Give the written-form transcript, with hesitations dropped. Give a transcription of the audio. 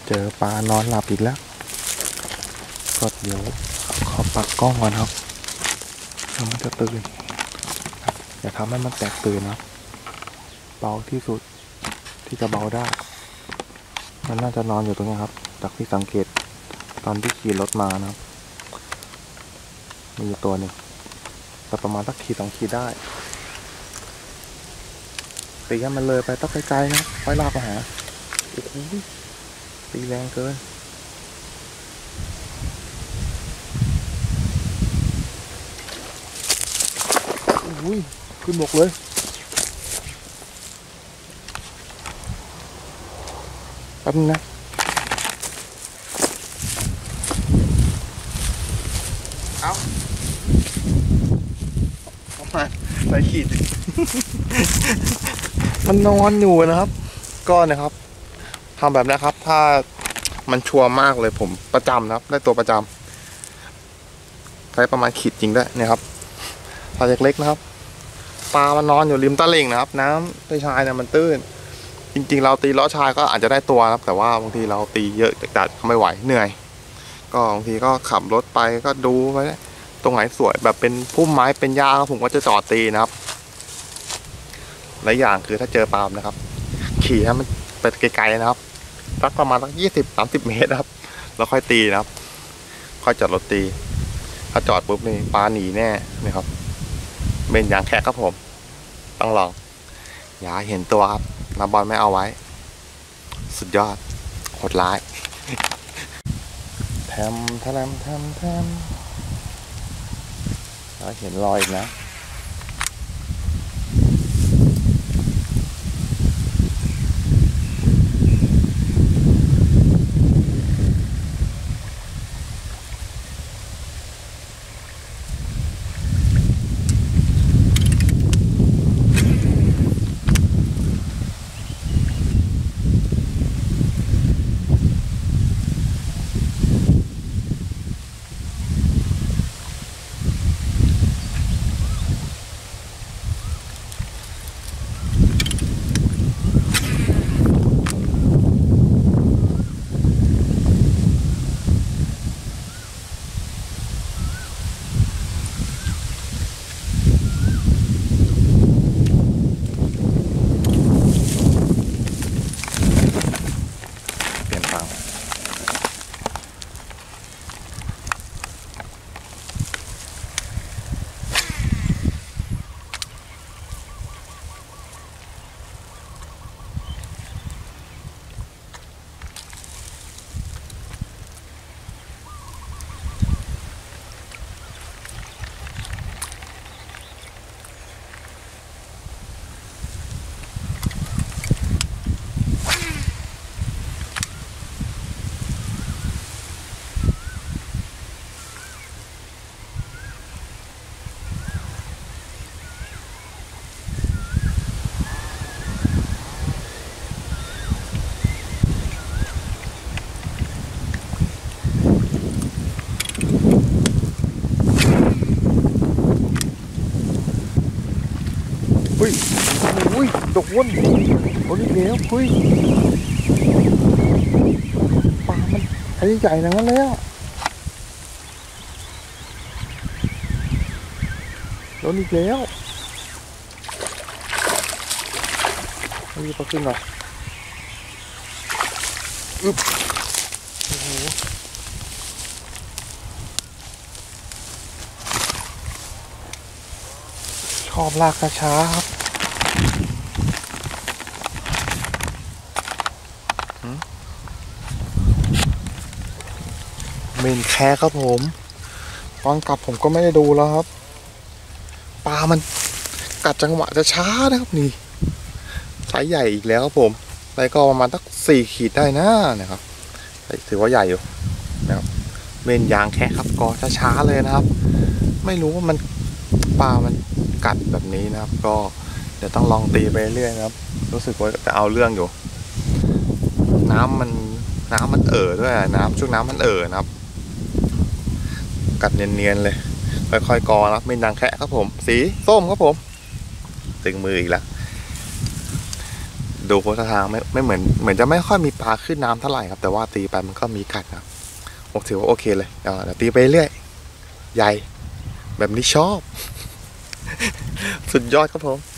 เจอปลานอนหลับอีกแล้วก็เดี๋ยวขอปักกล้องก่อนครับมันจะตื่นอย่าทำให้มันแตกตื่นนะเบาที่สุดที่จะเบาได้มันน่าจะนอนอยู่ตรงนี้ครับจากที่สังเกตตอนที่ขี่รถมานะครับมีอยู่ตัวหนึ่งแต่ประมาณสักขีด2 ขีดได้ตีให้มันเลยไปต้องไกลๆนะค่อยลากมาหาโอ้โหตีแรงเกินอุ้ยขึ้นบกเลยแป๊บนึงนะเอามาใส่ขีด มันนอนอยู่นะครับก็นะครับทำแบบนี้ครับถ้ามันชัวร์มากเลยผมประจำนะครับได้ตัวประจำใช้ประมาณขีดจริงด้วยเนี่ยครับปลาเล็กๆนะครับปลามันนอนอยู่ริมตลิ่งนะครับน้ำในชายเนี่ยมันตื้นจริงๆเราตีล้อชายก็อาจจะได้ตัวครับแต่ว่าบางทีเราตีเยอะจัดๆไม่ไหวเหนื่อยก็บางทีก็ขับรถไปก็ดูไปตรงไหนสวยแบบเป็นพุ่มไม้เป็นหญ้าผมก็จะจอดตีนะครับหลายอย่างคือถ้าเจอปลานะครับขี่ให้มันไปไกลๆนะครับสักประมาณสัก20-30 เมตรนะครับแล้วค่อยตีนะครับค่อยจอดรถตีถ้าจอดปุ๊บนี่ปลาหนีแน่นี่ครับเป็นอย่างแค่ครับผมต้องลองอย่าเห็นตัวครับน้ำบอลไม่เอาไว้สุดยอดโหดร้ายแถมแล้วเห็นรอยอีกนะอุ้ยดกวนโอ้ยเดี๋ยวคุยปลามันไอ้ใหญ่ๆนั้นแล้วโดนอีกแล้วนี่ปลาขึ้นหน่อยอึ๊บโอ้โหชอบลากช้าครับเมนแคร์ครับผมตอนกลับผมก็ไม่ได้ดูแล้วครับปลามันกัดจังหวะจะช้านะครับนี่ไซส์ใหญ่อีกแล้วครับผมไซส์ก็ประมาณสัก4 ขีดได้นะนะครับถือว่าใหญ่อยู่นะครับเมนยางแคร์ครับก็ช้าๆเลยนะครับไม่รู้ว่ามันปลามันกัดแบบนี้นะครับก็เดี๋ยวต้องลองตีไปเรื่อยนะครับรู้สึกว่าจะเอาเรื่องอยู่น้ำมันด้วยน้ำช่วงน้ำมันนะครับกัดเนียนๆเลยค่อยๆกอนะไม่ดังแค่ครับผมสีส้มครับผมตึงมืออีกแล้วดูโพสทางไม่เหมือนจะไม่ค่อยมีปลาขึ้นน้ำเท่าไหร่ครับแต่ว่าตีไปมันก็มีกัดครับถือว่าโอเคเลยเดี๋ยวตีไปเรื่อยใหญ่แบบนี้ชอบ สุดยอดครับผม